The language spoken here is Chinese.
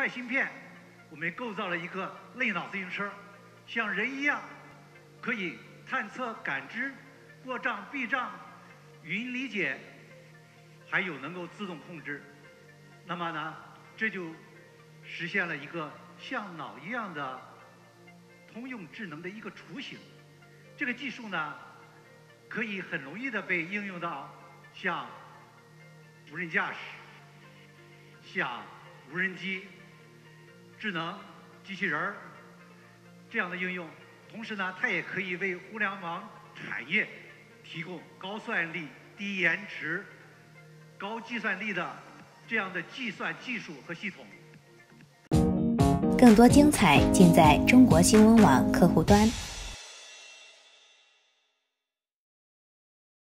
块芯片，我们构造了一个类脑自行车，像人一样，可以探测、感知、过障、避障、语音理解，还有能够自动控制。那么呢，这就实现了一个像脑一样的通用智能的一个雏形。这个技术呢，可以很容易的被应用到像无人驾驶、像无人机、智能机器人儿这样的应用。同时呢，它也可以为互联网产业提供高算力、低延迟、高计算力的这样的计算技术和系统。 更多精彩尽在中国新闻网客户端。